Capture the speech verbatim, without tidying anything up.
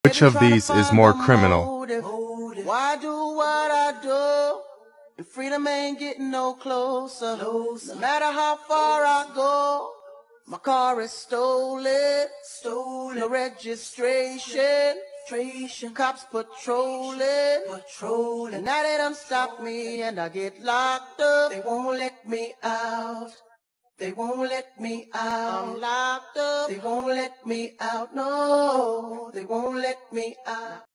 Which of these is more criminal? Why do what I do? And freedom ain't getting no closer. closer. No matter how far I go, my car is stolen. Stolen. No registration. registration. Cops patrolling. Patrolling. Now they done stop me and I get locked up. They won't let me out. They won't let me out. I'm locked up. They won't let me out. No, they won't let me out.